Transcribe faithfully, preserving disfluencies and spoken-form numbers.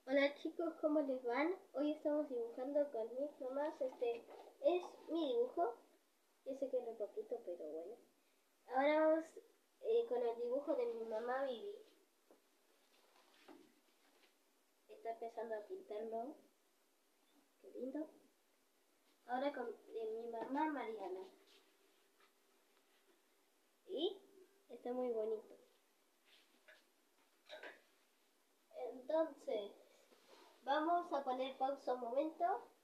Hola chicos, ¿cómo les van? Hoy estamos dibujando con mis mamás. Este es mi dibujo. Yo sé que es un poquito, pero bueno. Ahora vamos eh, con el dibujo de mi mamá Vivi. Está empezando a pintarlo. Qué lindo. Ahora con de mi mamá Mariana. Y está muy bonito. Entonces, vamos a poner pausa un momento.